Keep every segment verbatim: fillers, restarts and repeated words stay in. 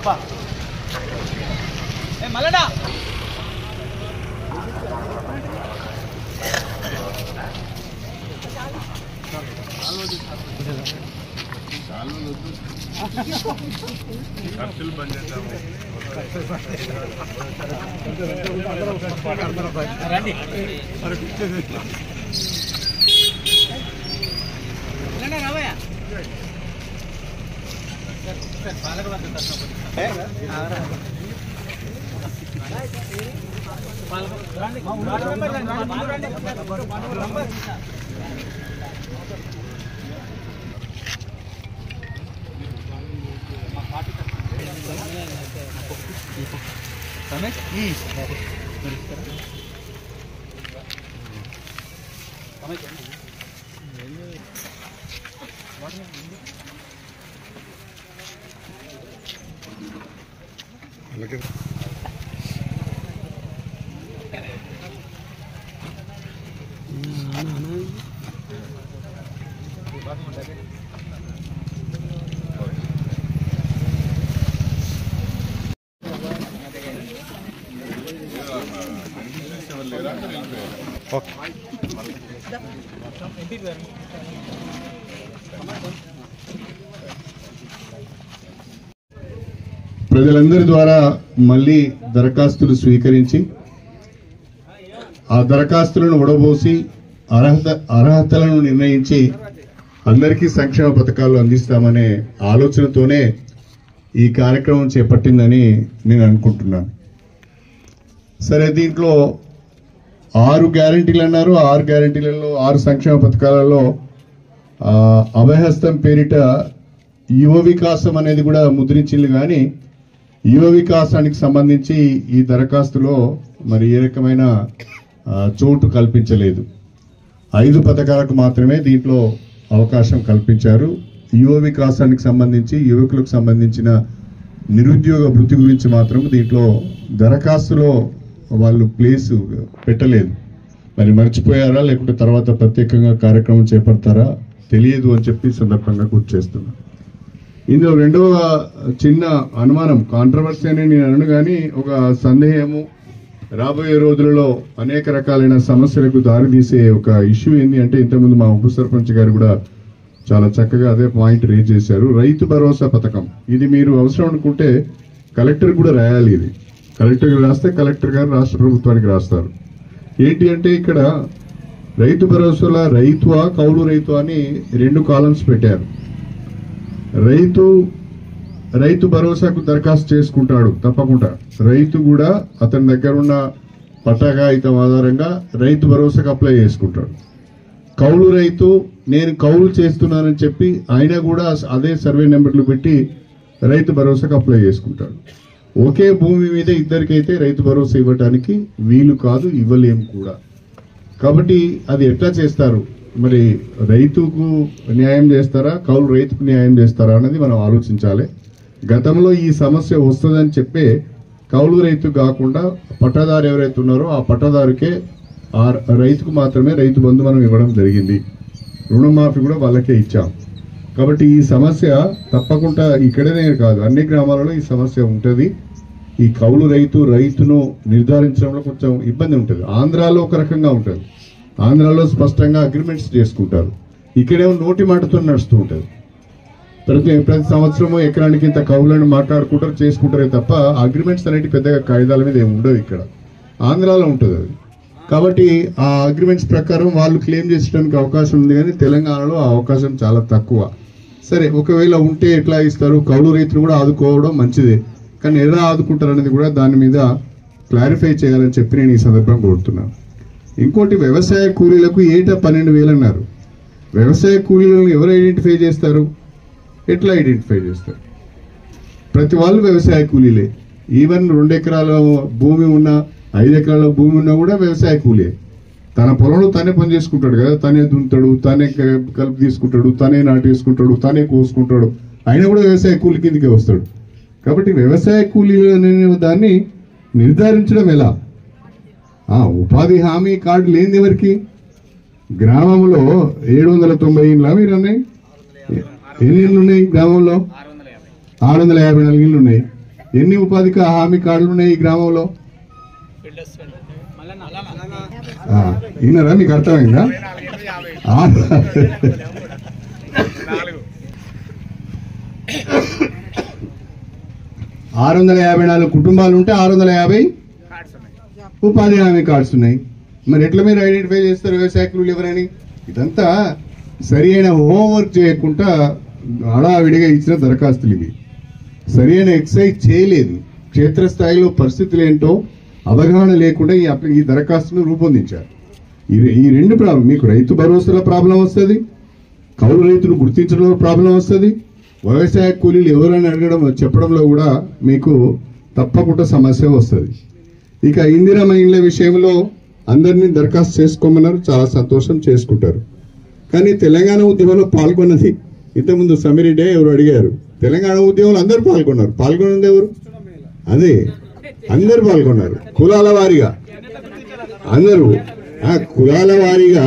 మల్లడా ఖర్చులు బంద్ చేద్దాము రండి రావయ్యా అలాగే ప్రజలందరి ద్వారా మళ్ళీ దరఖాస్తులు స్వీకరించి ఆ దరఖాస్తులను ఉడబోసి అర్హత అర్హతలను నిర్ణయించి అందరికీ సంక్షేమ పథకాలు అందిస్తామనే ఆలోచనతోనే ఈ కార్యక్రమం చేపట్టిందని నేను అనుకుంటున్నాను. సరే, దీంట్లో ఆరు గ్యారంటీలు అన్నారు. ఆరు గ్యారంటీలలో ఆరు సంక్షేమ పథకాలలో అభయహస్తం పేరిట యువ వికాసం అనేది కూడా ముద్రించింది. కానీ యువ వికాసానికి సంబంధించి ఈ దరఖాస్తులో మరి ఏ రకమైన చోటు కల్పించలేదు. ఐదు పథకాలకు మాత్రమే దీంట్లో అవకాశం కల్పించారు. యువ వికాసానికి సంబంధించి యువకులకు సంబంధించిన నిరుద్యోగ వృత్తి గురించి మాత్రం దీంట్లో దరఖాస్తులో వాళ్ళు ప్లేస్ పెట్టలేదు. మరి మర్చిపోయారా లేకుంటే తర్వాత ప్రత్యేకంగా కార్యక్రమం చేపడతారా తెలియదు అని చెప్పి సందర్భంగా గుర్తు చేస్తున్నాను. ఇందులో రెండవ చిన్న అనుమానం, కాంట్రవర్సీ అని నేను అనను కానీ ఒక సందేహము, రాబోయే రోజులలో అనేక రకాలైన సమస్యలకు దారితీసే ఒక ఇష్యూ ఏంటి అంటే, ఇంతకుముందు మా ఉప సర్పంచ్ గారు కూడా చాలా చక్కగా అదే పాయింట్ రేజ్ చేశారు. రైతు భరోసా పథకం ఇది మీరు అవసరం అనుకుంటే కలెక్టర్ కూడా రాయాలి. ఇది కలెక్టర్ రాస్తే కలెక్టర్ గారు రాష్ట్ర ప్రభుత్వానికి రాస్తారు. ఏంటి అంటే ఇక్కడ రైతు భరోసాలో రైతువా కౌలు రైతు అని రెండు కాలమ్స్ పెట్టారు. రైతు రైతు భరోసాకు దరఖాస్తు చేసుకుంటాడు తప్పకుండా. రైతు కూడా అతని దగ్గర ఉన్న పట్టాకాగితం ఆధారంగా రైతు భరోసాకు అప్లై చేసుకుంటాడు. కౌలు రైతు నేను కౌలు చేస్తున్నానని చెప్పి ఆయన కూడా అదే సర్వే నెంబర్లు పెట్టి రైతు భరోసాకు అప్లై చేసుకుంటాడు. ఒకే భూమి మీద ఇద్దరికైతే రైతు భరోసా ఇవ్వడానికి వీలు కాదు, ఇవ్వలేము కూడా. కాబట్టి అది ఎట్లా చేస్తారు? మరి రైతుకు న్యాయం చేస్తారా, కౌలు రైతుకు న్యాయం చేస్తారా అనేది మనం ఆలోచించాలి. గతంలో ఈ సమస్య వస్తుందని చెప్పే కౌలు రైతు కాకుండా పట్టాదారు ఎవరైతే ఉన్నారో ఆ పట్టాదారుకే ఆ రైతుకు మాత్రమే రైతు బంధు మనం ఇవ్వడం జరిగింది. రుణమాఫీ కూడా వాళ్ళకే ఇచ్చాం. కాబట్టి ఈ సమస్య తప్పకుండా ఇక్కడనే కాదు, అన్ని గ్రామాలలో ఈ సమస్య ఉంటుంది. ఈ కౌలు రైతు రైతును నిర్ధారించడంలో కొంచెం ఇబ్బంది ఉంటుంది. ఆంధ్రాలో ఒక రకంగా ఉంటుంది. ఆంధ్రాలో స్పష్టంగా అగ్రిమెంట్స్ చేసుకుంటారు. ఇక్కడేమో నోటి మాటతో నడుస్తూ ఉంటుంది. ప్రతి ప్రతి సంవత్సరము ఎకరానికి ఇంత కౌలను మాట్లాడుకుంటారు, చేసుకుంటారే తప్ప అగ్రిమెంట్స్ అనేవి పెద్దగా కాగితాల మీద ఏమి ఉండవు. ఇక్కడ ఆంధ్రాలో ఉంటుంది అది. కాబట్టి ఆ అగ్రిమెంట్స్ ప్రకారం వాళ్ళు క్లెయిమ్ చేసడానికి అవకాశం ఉంది, కానీ తెలంగాణలో ఆ అవకాశం చాలా తక్కువ. సరే, ఒకవేళ ఉంటే ఎట్లా ఇస్తారు? కౌలు రైతులు కూడా ఆదుకోవడం మంచిదే, కానీ ఎలా ఆదుకుంటారు అనేది కూడా దాని మీద క్లారిఫై చేయాలని చెప్పి నేను ఈ సందర్భంగా కోరుతున్నాను. ఇంకోటి, వ్యవసాయ కూలీలకు ఏటా పన్నెండు వేలు అన్నారు. వ్యవసాయ కూలీలను ఎవరు ఐడెంటిఫై చేస్తారు? ఎట్లా ఐడెంటిఫై చేస్తారు? ప్రతి వాళ్ళు వ్యవసాయ కూలీలే. ఈవెన్ రెండు ఎకరాల భూమి ఉన్నా ఐదు ఎకరాల భూమి ఉన్నా కూడా వ్యవసాయ కూలే. తన పొలంలో తనే పని చేసుకుంటాడు కదా, తనే దున్నుతాడు, తనే కలుపు తీసుకుంటాడు, తనే నాటేసుకుంటాడు, తనే కోసుకుంటాడు. ఆయన కూడా వ్యవసాయ కూలి కిందకే వస్తాడు. కాబట్టి వ్యవసాయ కూలీలు అనే దాన్ని నిర్ధారించడం ఎలా? ఉపాధి హామీ కార్డు లేనిది ఎవరికి? గ్రామంలో ఏడు వందల తొంభై ఇళ్ళు మీరు అన్నాయి. ఎన్ని ఇళ్ళు ఉన్నాయి గ్రామంలో? ఆరు వందల యాభై నాలుగు ఇళ్ళు ఉన్నాయి. ఎన్ని ఉపాధి హామీ కార్డులు ఉన్నాయి ఈ గ్రామంలో? ఈయనరా మీకు అర్థమైందా? ఆరు వందల యాభై నాలుగు కుటుంబాలు ఉంటే ఆరు వందల యాభై ఉపాధి హామీ కార్డ్స్ ఉన్నాయి. మరి ఎట్లా మీరు ఐడెంటిఫై చేస్తారు వ్యవసాయ కూలీలు ఎవరని? ఇదంతా సరి అయిన హోంవర్క్ చేయకుండా హడావిడిగా ఇచ్చిన దరఖాస్తులు ఇవి. సరి అయిన ఎక్సైజ్ చేయలేదు. క్షేత్రస్థాయిలో పరిస్థితులు ఏంటో అవగాహన లేకుండా ఈ ఈ దరఖాస్తును రూపొందించారు. ఈ రెండు ప్రాబ్లం, మీకు రైతు భరోసాల ప్రాబ్లం వస్తుంది, కౌలు రైతులు గుర్తించడంలో ప్రాబ్లం వస్తుంది, వ్యవసాయ కూలీలు ఎవరైనా అడగడం చెప్పడంలో కూడా మీకు తప్పకుండా సమస్య వస్తుంది. ఇక ఇందిరమ్మ ఇండ్ల విషయంలో అందరినీ దరఖాస్తు చేసుకోమన్నారు, చాలా సంతోషం, చేసుకుంటారు. కానీ తెలంగాణ ఉద్యమంలో పాల్గొన్నది ఇంతకుముందు సమిరెడ్డి ఎవరు అడిగారు, తెలంగాణ ఉద్యమంలో అందరూ పాల్గొన్నారు. పాల్గొన్నది ఎవరు? అదే అందరు పాల్గొన్నారు, కులాల వారీగా అందరూ కులాల వారీగా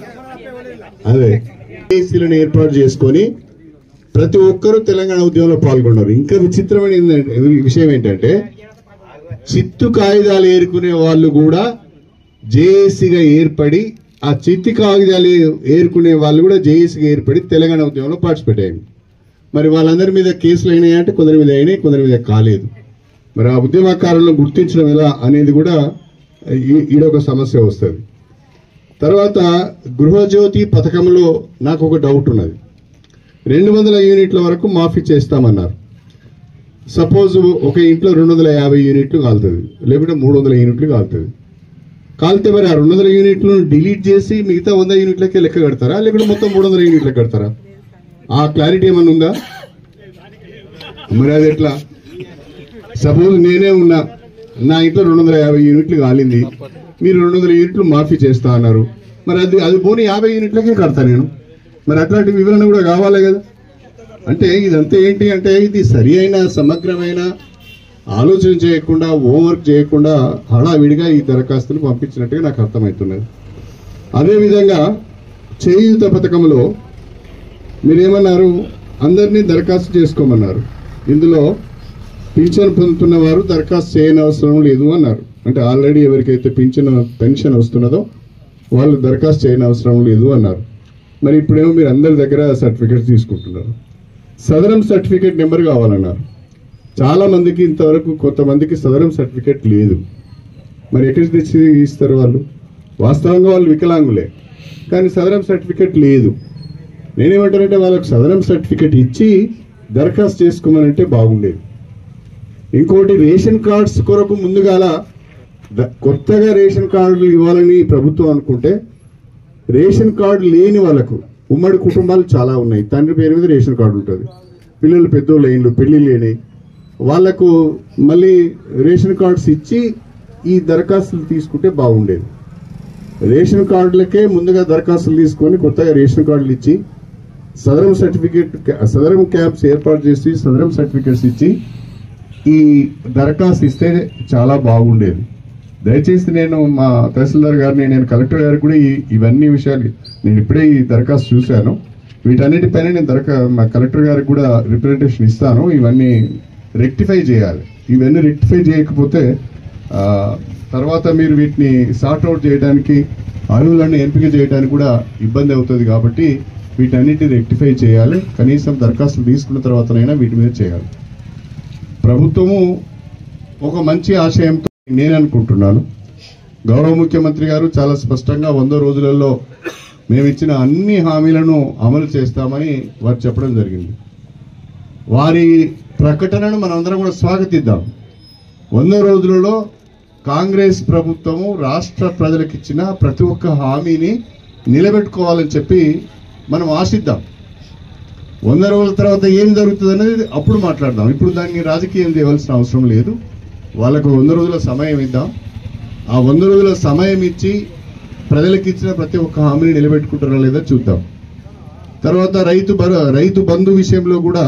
అదే ఏసీలను ఏర్పాటు చేసుకొని ప్రతి ఒక్కరూ తెలంగాణ ఉద్యమంలో పాల్గొన్నారు. ఇంకా విచిత్రమైన విషయం ఏంటంటే చిత్తు కాగితాలు ఏరుకునే వాళ్ళు కూడా జేఏసీగా ఏర్పడి, ఆ చిత్తి కాగితాలు ఏరుకునే వాళ్ళు కూడా జేఏసీగా ఏర్పడి తెలంగాణ ఉద్యమంలో పార్టిసిపేట్ అయ్యింది. మరి వాళ్ళందరి మీద కేసులు అయినాయంటే కొందరి మీద అయినాయి, కొందరి మీద కాలేదు. మరి ఆ ఉద్యమకారులను గుర్తించడం ఎలా అనేది కూడా ఈడొక సమస్య వస్తుంది. తర్వాత గృహజ్యోతి పథకంలో నాకు ఒక డౌట్ ఉన్నది. రెండు వందల యూనిట్ల వరకు మాఫీ చేస్తామన్నారు. సపోజ్ ఒక ఇంట్లో రెండు వందల యాభై యూనిట్లు కాలుతుంది, లేకుంటే మూడు వందల యూనిట్లు కాలుతుంది. కాలితే మరి ఆ రెండు వందల యూనిట్లను డిలీట్ చేసి మిగతా వంద యూనిట్లకే లెక్క కడతారా, లేకుంటే మొత్తం మూడు వందల యూనిట్లకు కడతారా? ఆ క్లారిటీ ఏమన్నా ఉందా? మరి అది ఎట్లా? సపోజ్ నేనే ఉన్నా, నా ఇంట్లో రెండు వందల యాభై యూనిట్లు కాలింది, మీరు రెండు వందల యూనిట్లు మాఫీ చేస్తా అన్నారు. మరి అది అది పోనీ యాభై యూనిట్లకే కడతా నేను. మరి అట్లాంటి వివరణ కూడా కావాలి కదా. అంటే ఇదంతా ఏంటి అంటే ఇది సరి అయిన సమగ్రమైన ఆలోచన చేయకుండా, హోంవర్క్ చేయకుండా హడావిడిగా ఈ దరఖాస్తులు పంపించినట్టుగా నాకు అర్థమవుతున్నది. అదేవిధంగా చేయూత పథకంలో మీరేమన్నారు, అందరినీ దరఖాస్తు చేసుకోమన్నారు. ఇందులో పింఛన్ పొందుతున్న వారు దరఖాస్తు చేయని అవసరం లేదు అన్నారు. అంటే ఆల్రెడీ ఎవరికైతే పింఛన్ పెన్షన్ వస్తున్నదో వాళ్ళు దరఖాస్తు చేయని అవసరం లేదు అన్నారు. మరి ఇప్పుడేమో మీరు అందరి దగ్గర సర్టిఫికేట్ తీసుకుంటున్నారు. సదరం సర్టిఫికేట్ నెంబర్ కావాలన్నారు. చాలా మందికి ఇంతవరకు కొంతమందికి సదరం సర్టిఫికేట్ లేదు. మరి ఎక్కడి తెచ్చి ఇస్తారు వాళ్ళు? వాస్తవంగా వాళ్ళు వికలాంగులే, కానీ సదరం సర్టిఫికేట్ లేదు. నేనేమంటానంటే వాళ్ళకి సదరం సర్టిఫికేట్ ఇచ్చి దరఖాస్తు చేసుకోమనంటే బాగుండేది. ఇంకోటి, రేషన్ కార్డ్స్ కొరకు ముందుగాల కొత్తగా రేషన్ కార్డులు ఇవ్వాలని ప్రభుత్వం అనుకుంటే, రేషన్ కార్డు లేని వాళ్ళకు, ఉమ్మడి కుటుంబాలు చాలా ఉన్నాయి, తండ్రి పేరు మీద రేషన్ కార్డు ఉంటుంది, పిల్లలు పెద్దోళ్ళు అయిన్లు, పెళ్లి లేని వాళ్లకు మళ్ళీ రేషన్ కార్డ్స్ ఇచ్చి ఈ దరఖాస్తులు తీసుకుంటే బాగుండేది. రేషన్ కార్డులకే ముందుగా దరఖాస్తులు తీసుకొని కొత్తగా రేషన్ కార్డులు ఇచ్చి సదరం సర్టిఫికేట్ సదరం క్యాంప్స్ ఏర్పాటు చేసి సదరం సర్టిఫికేట్స్ ఇచ్చి ఈ దరఖాస్తు ఇస్తే చాలా బాగుండేది. దయచేసి నేను మా తహసీల్దార్ గారిని, నేను కలెక్టర్ గారికి కూడా ఇవన్నీ విషయాలు నేను ఇప్పుడే ఈ దరఖాస్తు చూశాను. వీటన్నిటిపైన నేను దరఖా మా కలెక్టర్ గారికి కూడా రిప్రజెంటేషన్ ఇస్తాను. ఇవన్నీ రెక్టిఫై చేయాలి. ఇవన్నీ రెక్టిఫై చేయకపోతే తర్వాత మీరు వీటిని సార్ట్ అవుట్ చేయడానికి, అర్హులను ఎంపిక చేయడానికి కూడా ఇబ్బంది అవుతుంది. కాబట్టి వీటన్నిటిని రెక్టిఫై చేయాలి. కనీసం దరఖాస్తులు తీసుకున్న తర్వాతనైనా వీటి మీద చేయాలి. ప్రభుత్వము ఒక మంచి ఆశయంతో నేను అనుకుంటున్నాను. గౌరవ ముఖ్యమంత్రి గారు చాలా స్పష్టంగా వంద రోజులలో మేము ఇచ్చిన అన్ని హామీలను అమలు చేస్తామని వారు చెప్పడం జరిగింది. వారి ప్రకటనను మనందరం కూడా స్వాగతిద్దాం. వంద రోజులలో కాంగ్రెస్ ప్రభుత్వము రాష్ట్ర ప్రజలకు ఇచ్చిన ప్రతి ఒక్క హామీని నిలబెట్టుకోవాలని చెప్పి మనం ఆశిద్దాం. వంద రోజుల తర్వాత ఏం జరుగుతుంది అనేది అప్పుడు మాట్లాడదాం. ఇప్పుడు దాన్ని రాజకీయం చేయవలసిన అవసరం లేదు. వాళ్ళకు వంద రోజుల సమయం ఇద్దాం. ఆ వంద రోజుల సమయం ఇచ్చి ప్రజలకు ఇచ్చిన ప్రతి ఒక్క హామీని నిలబెట్టుకుంటారా లేదా చూద్దాం. తర్వాత రైతు రైతు బంధు విషయంలో కూడా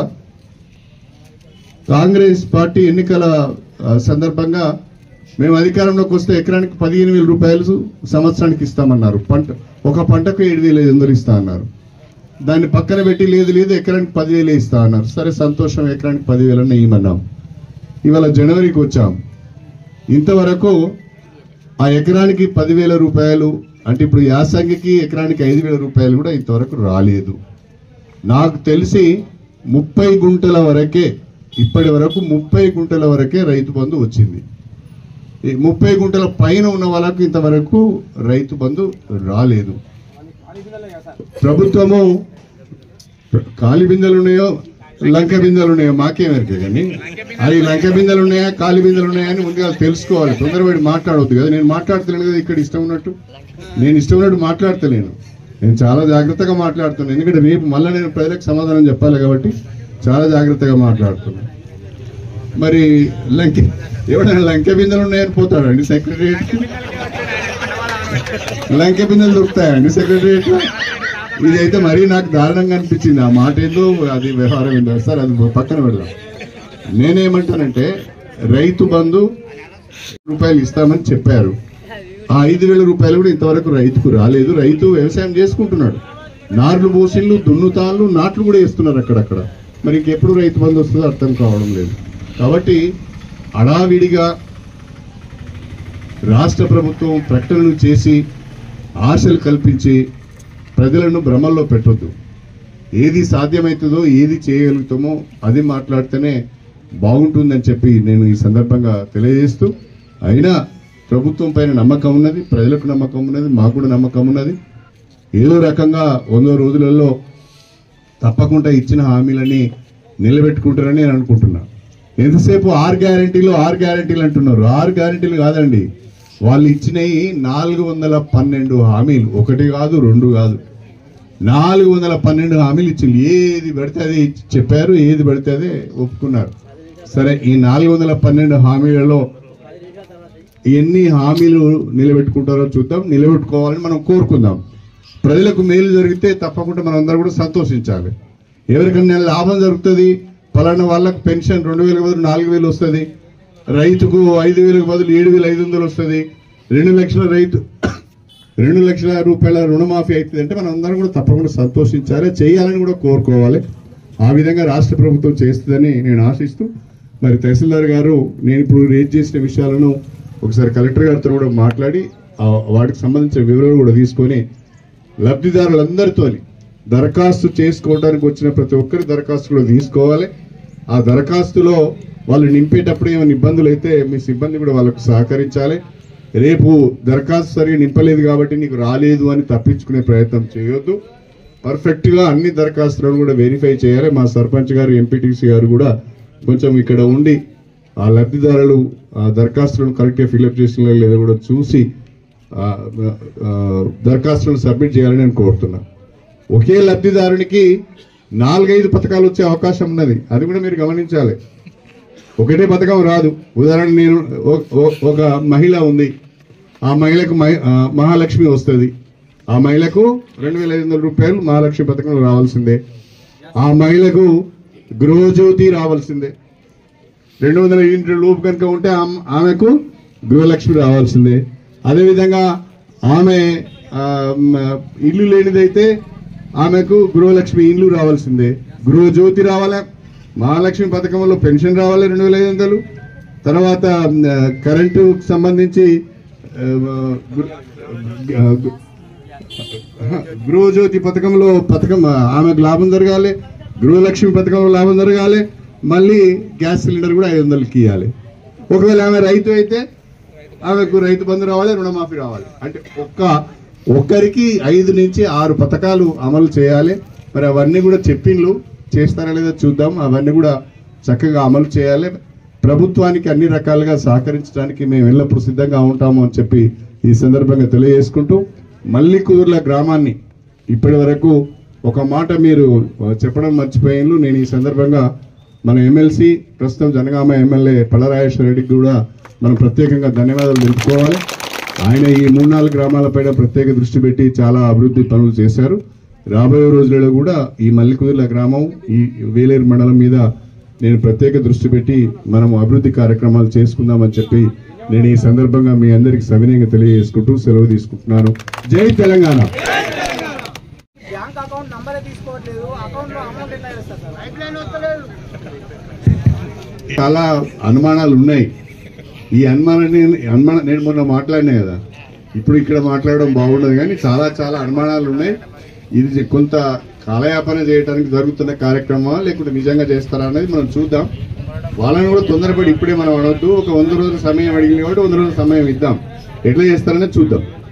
కాంగ్రెస్ పార్టీ ఎన్నికల సందర్భంగా మేము అధికారంలోకి వస్తే ఎకరానికి పదిహేను వేల రూపాయలు సంవత్సరానికి ఇస్తామన్నారు. పంట ఒక పంటకు ఏడు వేల ఐదు వందలు ఇస్తా అన్నారు. దాన్ని పక్కన పెట్టి లేదు లేదు ఎకరానికి పదివేలే ఇస్తా అన్నారు. సరే సంతోషం, ఎకరానికి పదివేలన్నా ఇవ్వమన్నాం. ఇవాళ జనవరికి వచ్చాం. ఇంతవరకు ఆ ఎకరానికి పదివేల రూపాయలు అంటే ఇప్పుడు యాసంగికి ఎకరానికి ఐదు వేల రూపాయలు కూడా ఇంతవరకు రాలేదు. నాకు తెలిసి ముప్పై గుంటల వరకే ఇప్పటి వరకు ముప్పై గుంటల వరకే రైతు బంధు వచ్చింది. ముప్పై గుంటల పైన ఉన్న వాళ్ళకు ఇంతవరకు రైతు బంధు రాలేదు. ప్రభుత్వము కాలి బిందెలు ఉన్నాయో లంక బిందెలు ఉన్నాయో మాకేమెరికే కానీ అవి లంక బిందెలు ఉన్నాయా కాలి బిందెలు ఉన్నాయా అని ముందుగా తెలుసుకోవాలి. తొందరపడి మాట్లాడవద్దు కదా. నేను మాట్లాడతలేను కదా ఇక్కడ ఇష్టం ఉన్నట్టు. నేను ఇష్టం ఉన్నట్టు మాట్లాడతలేను. నేను చాలా జాగ్రత్తగా మాట్లాడుతున్నాను. ఎందుకంటే రేపు మళ్ళీ నేను ప్రజలకు సమాధానం చెప్పాలి కాబట్టి చాలా జాగ్రత్తగా మాట్లాడుతున్నాను. మరి లంక ఎవడైనా లంక బిందెలు ఉన్నాయని పోతాడండి సెక్రటరియట్కి? లంక బిందెలు దొరుకుతాయండి సెక్రటరియట్లో? ఇది అయితే మరీ నాకు దారుణంగా అనిపించింది. ఆ మాట ఏందో అది వ్యవహారం ఏందో సార్, అది పక్కన పెడదాం. నేనేమంటానంటే రైతు బంధు రూపాయలు ఇస్తామని చెప్పారు. ఆ ఐదు వేల రూపాయలు కూడా ఇంతవరకు రైతుకు రాలేదు. రైతు వ్యవసాయం చేసుకుంటున్నాడు. నార్లు పోసిళ్ళు దున్నుతాళ్ళు నాట్లు కూడా వేస్తున్నారు అక్కడక్కడ. మరి ఇంకెప్పుడు రైతు బంధు వస్తుందో అర్థం కావడం లేదు. కాబట్టి అడావిడిగా రాష్ట్ర ప్రభుత్వం ప్రకటనలు చేసి ఆశలు కల్పించి ప్రజలను భ్రమల్లో పెట్టొద్దు. ఏది సాధ్యమవుతుందో ఏది చేయగలుగుతామో అది మాట్లాడితేనే బాగుంటుందని చెప్పి నేను ఈ సందర్భంగా తెలియజేస్తూ, అయినా ప్రభుత్వం పైన నమ్మకం ఉన్నది, ప్రజలకు నమ్మకం ఉన్నది, మాకు కూడా నమ్మకం ఉన్నది. ఏదో రకంగా వంద రోజులలో తప్పకుండా ఇచ్చిన హామీలని నిలబెట్టుకుంటారని నేను అనుకుంటున్నా. ఎంతసేపు ఆరు గ్యారంటీలు ఆరు గ్యారంటీలు అంటున్నారు. ఆరు గ్యారంటీలు కాదండి, వాళ్ళు ఇచ్చినవి నాలుగు వందల పన్నెండు హామీలు. ఒకటి కాదు రెండు కాదు, నాలుగు వందల పన్నెండు హామీలు ఇచ్చింది. ఏది పడితే అది చెప్పారు, ఏది పడితే అదే ఒప్పుకున్నారు. సరే, ఈ నాలుగు వందల పన్నెండు హామీలలో ఎన్ని హామీలు నిలబెట్టుకుంటారో చూద్దాం. నిలబెట్టుకోవాలని మనం కోరుకుందాం. ప్రజలకు మేలు జరిగితే తప్పకుండా మనం అందరూ కూడా సంతోషించాలి. ఎవరికైనా లాభం జరుగుతుంది, పలానా వాళ్ళకు పెన్షన్ రెండు వేలకు బదులు నాలుగు వేలు వస్తుంది, రైతుకు ఐదు వేలకు బదులు ఏడు వేల ఐదు వందలు వస్తుంది, రెండు లక్షల రైతు రెండు లక్షల రూపాయల రుణమాఫీ అవుతుంది అంటే మనం అందరం కూడా తప్పకుండా సంతోషించాలి, చేయాలని కూడా కోరుకోవాలి. ఆ విధంగా రాష్ట్ర ప్రభుత్వం చేస్తుందని నేను ఆశిస్తూ, మరి తహసీల్దార్ గారు నేను ఇప్పుడు రేజ్ చేసిన విషయాలను ఒకసారి కలెక్టర్ గారితో కూడా మాట్లాడి వాటికి సంబంధించిన వివరాలు కూడా తీసుకొని లబ్ధిదారులందరితో దరఖాస్తు చేసుకోవడానికి వచ్చిన ప్రతి ఒక్కరి దరఖాస్తు కూడా తీసుకోవాలి. ఆ దరఖాస్తులో వాళ్ళు నింపేటప్పుడు ఏమైనా ఇబ్బందులు అయితే మీ సిబ్బంది కూడా వాళ్ళకు సహకరించాలి. రేపు దరఖాస్తు సరిగా నింపలేదు కాబట్టి నీకు రాలేదు అని తప్పించుకునే ప్రయత్నం చేయొద్దు. పర్ఫెక్ట్ గా అన్ని దరఖాస్తులను కూడా వెరిఫై చేయాలి. మా సర్పంచ్ గారు ఎంపీటీసీ గారు కూడా కొంచెం ఇక్కడ ఉండి ఆ లబ్ధిదారులు ఆ దరఖాస్తులను కరెక్ట్ గా ఫిల్అప్ చేసిన లేదా కూడా చూసి దరఖాస్తులను సబ్మిట్ చేయాలని నేను కోరుతున్నా. ఒకే లబ్ధిదారునికి నాలుగైదు పథకాలు వచ్చే అవకాశం ఉన్నది, అది కూడా మీరు గమనించాలి. ఒకటే పథకం రాదు. ఉదాహరణ, నేను ఒక మహిళ ఉంది, ఆ మహిళకు మహాలక్ష్మి వస్తుంది, ఆ మహిళకు రెండు వేల ఐదు వందల రూపాయలు మహాలక్ష్మి పథకం రావాల్సిందే. ఆ మహిళకు గృహజ్యోతి రావాల్సిందే. రెండు వందల యూనిట్ల లోపు కనుక ఉంటే ఆమెకు గృహలక్ష్మి రావాల్సిందే. అదేవిధంగా ఆమె ఇల్లు లేనిదైతే ఆమెకు గృహలక్ష్మి ఇల్లు రావాల్సిందే. గృహజ్యోతి రావాలా, మహాలక్ష్మి పథకంలో పెన్షన్ రావాలి రెండు వేల ఐదు వందలు. తర్వాత కరెంటు సంబంధించి గృహజ్యోతి పథకంలో పథకం ఆమెకు లాభం జరగాలి, గృహలక్ష్మి పథకంలో లాభం జరగాలి, మళ్ళీ గ్యాస్ సిలిండర్ కూడా ఐదు వందలకి ఇవ్వాలి. ఒకవేళ ఆమె రైతు అయితే ఆమెకు రైతు బంధు రావాలి, రుణమాఫీ రావాలి. అంటే ఒక్క ఒక్కరికి ఐదు నుంచి ఆరు పథకాలు అమలు చేయాలి. మరి అవన్నీ కూడా చెప్పిండ్లు చేస్తారా లేదా చూద్దాం. అవన్నీ కూడా చక్కగా అమలు చేయాలి. ప్రభుత్వానికి అన్ని రకాలుగా సహకరించడానికి మేము ఎల్లప్పుడూ సిద్ధంగా ఉంటాము అని చెప్పి ఈ సందర్భంగా తెలియజేసుకుంటూ, మల్లికుదుర్ల గ్రామాన్ని ఇప్పటి వరకు ఒక మాట మీరు చెప్పడం మర్చిపోయిన్లు. నేను ఈ సందర్భంగా మన ఎమ్మెల్సీ ప్రస్తుతం జనగామ ఎమ్మెల్యే పల్లరాజేశ్వర రెడ్డికి కూడా మనం ప్రత్యేకంగా ధన్యవాదాలు తెలుపుకోవాలి. ఆయన ఈ మూడు నాలుగు గ్రామాలపైన ప్రత్యేక దృష్టి పెట్టి చాలా అభివృద్ధి పనులు చేశారు. రాబోయే రోజులలో కూడా ఈ మల్లికుదుర్ల గ్రామం, ఈ వేలేరు మండలం మీద నేను ప్రత్యేక దృష్టి పెట్టి మనం అభివృద్ధి కార్యక్రమాలు చేసుకుందామని చెప్పి నేను ఈ సందర్భంగా మీ అందరికి సవినయంగా తెలియజేసుకుంటూ సెలవు తీసుకుంటున్నాను. జై తెలంగాణ. బ్యాంక్ అకౌంట్ నంబరే తీసుకోవట్లేదు, అకౌంట్ లో అమౌంట్ ఎట్లా వేస్తారు సార్? చాలా అనుమానాలు ఉన్నాయి. ఈ అనుమానాన్ని అనుమానం నేను మొన్న మాట్లాడినా కదా, ఇప్పుడు ఇక్కడ మాట్లాడడం బాగుండదు, కానీ చాలా చాలా అనుమానాలు ఉన్నాయి. ఇది కొంత కాలయాపన చేయడానికి జరుగుతున్న కార్యక్రమా లేకుంటే నిజంగా చేస్తారా అనేది మనం చూద్దాం. వాళ్ళని కూడా తొందరపడి ఇప్పుడే మనం అడవద్దు. ఒక వంద రోజుల సమయం అడిగిన కాబట్టి వంద రోజుల సమయం ఇద్దాం, ఎట్లా చేస్తారనేది చూద్దాం.